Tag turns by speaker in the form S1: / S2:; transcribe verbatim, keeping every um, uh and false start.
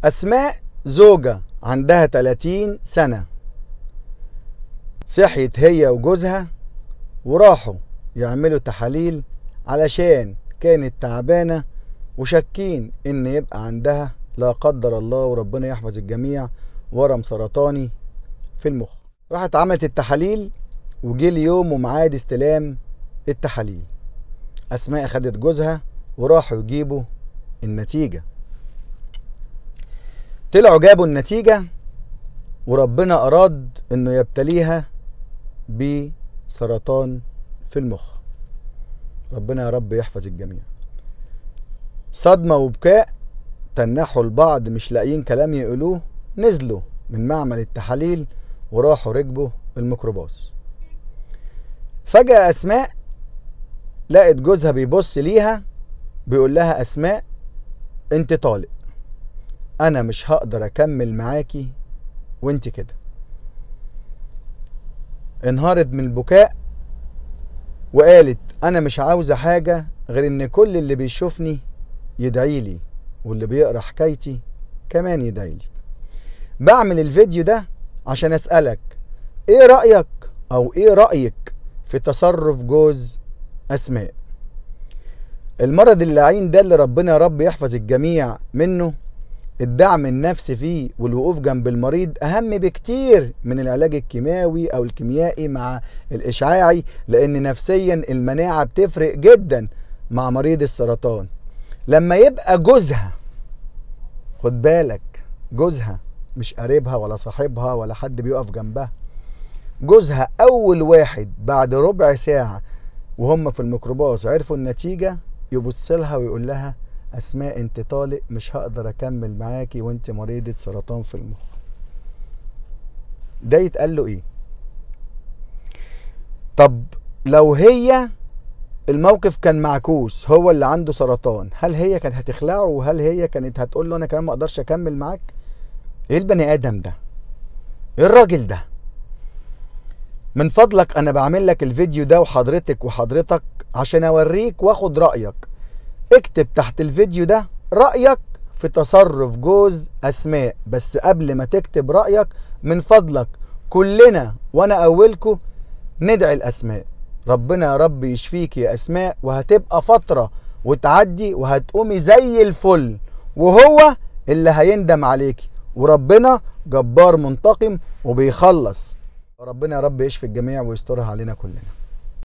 S1: أسماء زوجة عندها تلاتين سنة، صحيت هي وجوزها وراحوا يعملوا تحاليل علشان كانت تعبانة وشاكين ان يبقى عندها لا قدر الله وربنا يحفظ الجميع ورم سرطاني في المخ. راحت عملت التحاليل وجه اليوم وميعاد استلام التحاليل. أسماء خدت جوزها وراحوا يجيبوا النتيجة. طلعوا جابوا النتيجة وربنا أراد إنه يبتليها بسرطان في المخ. ربنا يا رب يحفظ الجميع. صدمة وبكاء، تنحوا البعض مش لاقيين كلام يقولوه، نزلوا من معمل التحاليل وراحوا ركبوا الميكروباص. فجأة أسماء لقت جوزها بيبص ليها بيقول لها: أسماء انت طالق، انا مش هقدر اكمل معاكي وانت كده. انهارت من البكاء وقالت: انا مش عاوزة حاجة غير ان كل اللي بيشوفني يدعيلي واللي بيقرأ حكايتي كمان يدعيلي. بعمل الفيديو ده عشان اسألك ايه رأيك او ايه رأيك في تصرف جوز أسماء. المرض اللعين ده اللي ربنا يا رب يحفظ الجميع منه، الدعم النفسي فيه والوقوف جنب المريض أهم بكتير من العلاج الكيماوي أو الكيميائي مع الإشعاعي، لأن نفسيا المناعة بتفرق جدا مع مريض السرطان. لما يبقى جوزها، خد بالك، جوزها مش قريبها ولا صاحبها ولا حد بيقف جنبها، جوزها أول واحد بعد ربع ساعة وهم في الميكروباص عرفوا النتيجة يبص لها ويقول لها: أسماء انت طالق، مش هقدر اكمل معاكي وانت مريضة سرطان في المخ. ده يتقال له ايه؟ طب لو هي الموقف كان معكوس، هو اللي عنده سرطان، هل هي كانت هتخلعه؟ وهل هي كانت هتقول له انا كمان ما اقدرش اكمل معاك؟ ايه البني ادم ده؟ ايه الراجل ده؟ من فضلك انا بعمل لك الفيديو ده وحضرتك وحضرتك عشان اوريك واخد رأيك. اكتب تحت الفيديو ده رأيك في تصرف جوز أسماء، بس قبل ما تكتب رأيك من فضلك كلنا وانا اولكم ندعي الأسماء. ربنا يا رب يشفيك يا أسماء، وهتبقى فترة وتعدي وهتقومي زي الفل، وهو اللي هيندم عليكي، وربنا جبار منتقم وبيخلص. ربنا يا رب يشفي الجميع ويسترها علينا كلنا.